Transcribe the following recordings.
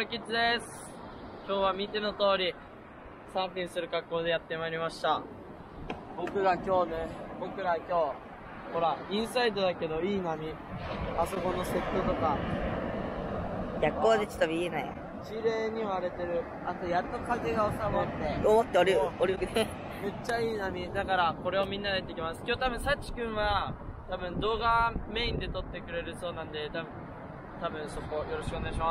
キッズです。今日は見ての通りサーフィンする格好でやってまいりました。僕ら今日ほらインサイドだけどいい波、あそこのセットとか逆光でちょっと見えない。 綺麗に割れてる。あとやっと風が収まって降りるね。 めっちゃいい波だから、これをみんなでやっていきます。今日多分サチ君は多分動画メインで撮ってくれるそうなんで、多分そこよろしくお願いします。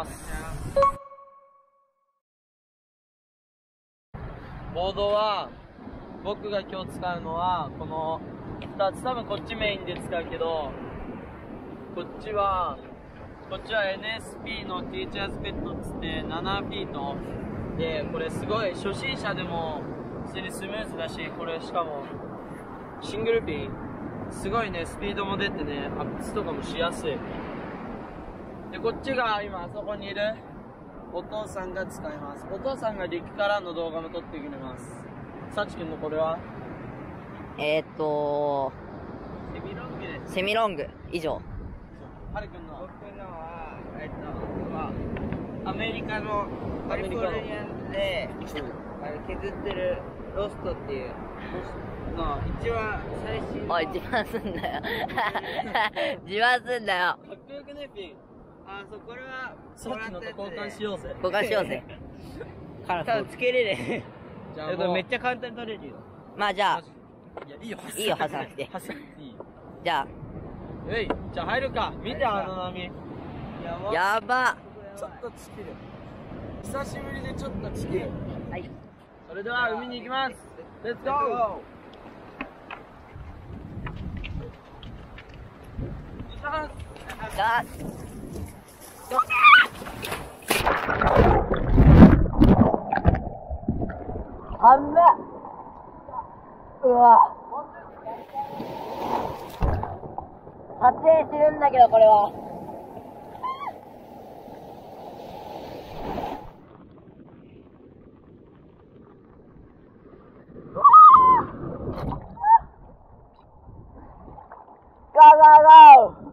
ボードは僕が今日使うのはこの2つ。多分こっちメインで使うけど、こっちは NSP のティーチャーズペットっつって7フィートで、これすごい初心者でも普通にスムーズだし、これしかもシングルピンすごいね、スピードも出てね、アップスとかもしやすい。でこっちが今あそこにいるお父さんが使います。お父さんが陸からの動画も撮ってくれます。サチ君のこれはセミロング以上。 ハル君の僕のは、アメリカのカリフォルニアで削ってるロストっていうの一番最新の。 おい、自慢すんなよ。自慢すんなよ。 かっこよくね、ピン。 そう、これはさっきのと交換しようぜ。 交換しようぜ。 多分つけれねじゃあえ。これめっちゃ簡単に取れるよ。 まあじゃあ、 いや、いいよ、 いいよ、外さなくて。 走らなくていいよ。 じゃじゃあ入るか。見て、あの波。 あ、やば。 ちょっとチキる。久しぶりでちょっとチキる。 はい。 それでは海に行きます。レッツゴー。 ああんめ。うわ。撮影してるんだけど、これは。ゴーゴーゴー。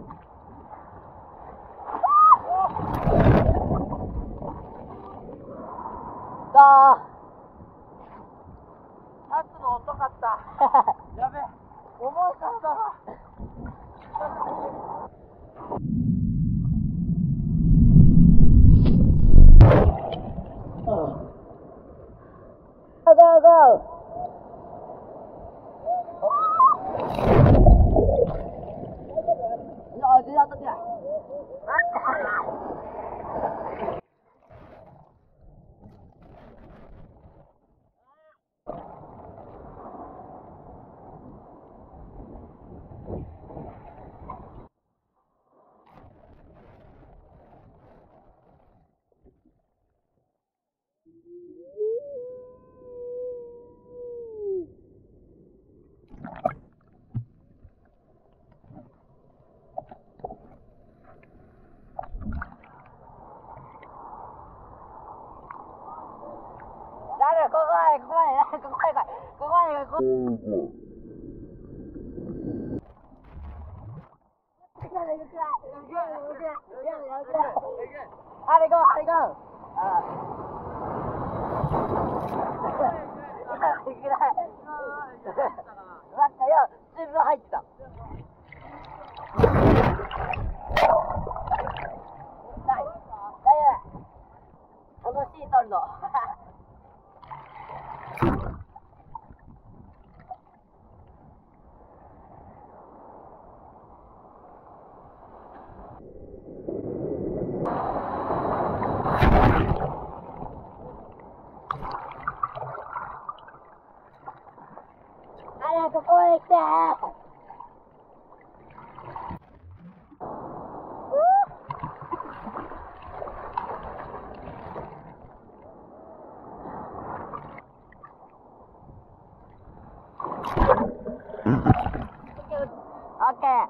立つの遅かった。やべえ、重かったな。 ゴーゴー。楽しい撮るの。ここへ来て。オッケー。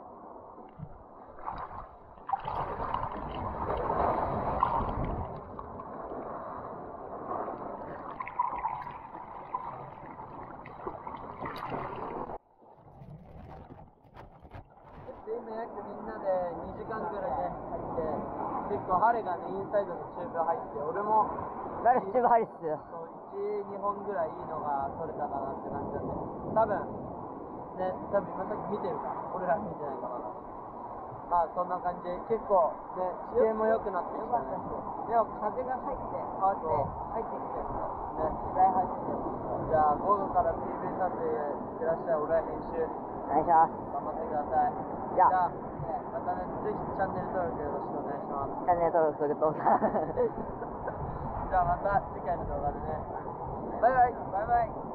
今約みんなで2時間くらいね入って結構彼がね、インサイドのチューブ入って、俺も誰チューブハリス。 そう1、2本ぐらいいいのが取れたかなって感じだね。多分今さっき見てるか、俺ら見てないかまだ。まあそんな感じで、結構ね、地形も良くなってきたね。 でも風が入って変わって入ってきてるね、 時代入ってきてる。 じゃあ午後から PV 撮影いってらっしゃい。俺は編集お願いします。 頑張ってください。 じゃあまたね、ぜひチャンネル登録よろしくお願いします。 チャンネル登録すると。 じゃあまた次回の動画でね。バイバイ。 バイバイ。